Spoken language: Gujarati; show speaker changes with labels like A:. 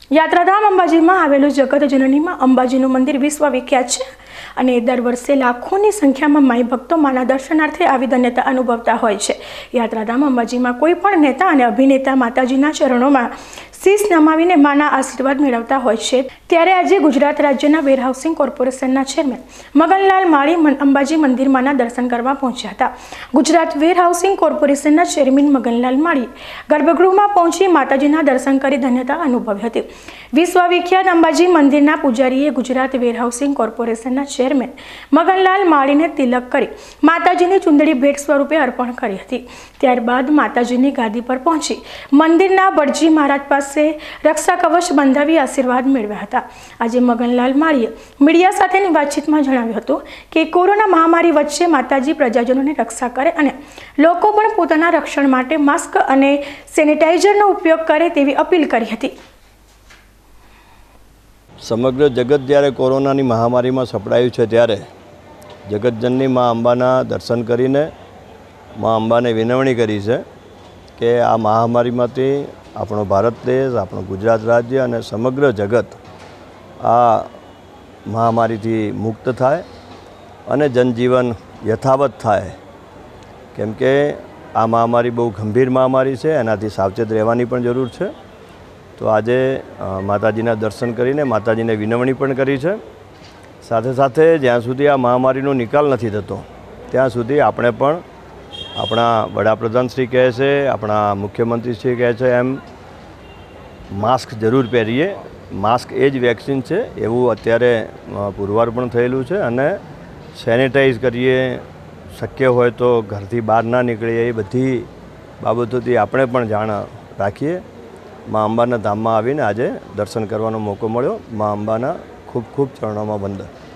A: યાત્રાધામ અંબાજીમાં આવેલું જગતજનનીમાં અંબાજીનું મંદિર વિશ્વ વિખ્યાત છે અને દર વર્ષે લાખોની સંખ્યામાં માઈ ભક્તો માના દર્શનાર્થે આવી ધન્યતા અનુભવતા હોય છે। યાત્રાધામ અંબાજીમાં કોઈ પણ નેતા અને અભિનેતા માતાજીના ચરણોમાં શીશ નમાવીને માના આશીર્વાદ મેળવતા હોય છે। ત્યારે આજે ગુજરાત રાજ્યના વેરહાઉસિંગ કોર્પોરેશનના ચેરમેન મગનલાલ માળી અંબાજી મંદિરમાંના દર્શન કરવા પહોંચ્યા હતા। ગુજરાત વેરહાઉસિંગ કોર્પોરેશનના ચેરમેન મગનલાલ માળી ગર્ભગૃહમાં પહોંચી માતાજીના દર્શન કરી ધન્યતા અનુભવી હતી। વિશ્વવિખ્યાત અંબાજી મંદિરના પૂજારીએ ગુજરાત વેરહાઉસિંગ કોર્પોરેશનના ચેરમેન મગનલાલ માળીને તિલક કરી માતાજીની ચુંદડી ભેટ સ્વરૂપે અર્પણ કરી હતી। ત્યારબાદ માતાજીની ગાદી પર પહોંચી મંદિરના બળજી મહારાજ પાસે રક્ષા કવચ બંધાવી આશીર્વાદ મેળવ્યા હતા। આજે મગનલાલ માળીએ મીડિયા સાથેની વાતચીતમાં જણાવ્યું હતું કે કોરોના મહામારી વચ્ચે માતાજી પ્રજાજનોની રક્ષા કરે અને લોકો પણ પોતાના રક્ષણ માટે માસ્ક અને સેનિટાઈઝરનો ઉપયોગ કરે તેવી અપીલ કરી હતી।
B: સમગ્ર જગત જ્યારે કોરોનાની મહામારીમાં સપડાયું છે ત્યારે જગતજનની મા અંબાના દર્શન કરીને મા અંબાને વિનવણી કરી છે કે આ મહામારીમાંથી આપણો ભારત દેશ, આપણો ગુજરાત રાજ્ય અને સમગ્ર જગત આ મહામારીથી મુક્ત થાય અને જનજીવન યથાવત થાય, કેમ કે આ મહામારી બહુ ગંભીર મહામારી છે, એનાથી સાવચેત રહેવાની પણ જરૂર છે। તો આજે માતાજીના દર્શન કરીને માતાજીને વિનવણી પણ કરી છે। સાથે સાથે જ્યાં સુધી આ મહામારીનો નિકાલ નથી થતો ત્યાં સુધી આપણે પણ આપણા વડાપ્રધાન શ્રી કહે છે, આપણા મુખ્યમંત્રી શ્રી કહે છે એમ માસ્ક જરૂર પહેરીએ। માસ્ક એ જ વેક્સિન છે એવું અત્યારે પુરવાર પણ થયેલું છે અને સેનિટાઈઝ કરીએ, શક્ય હોય તો ઘરથી બહાર ના નીકળીએ, એ બધી બાબતોથી આપણે પણ જાણ રાખીએ। મા અંબાના ધામમાં આવીને આજે દર્શન કરવાનો મોકો મળ્યો। મા અંબાના ખૂબ ખૂબ ચરણોમાં વંદન।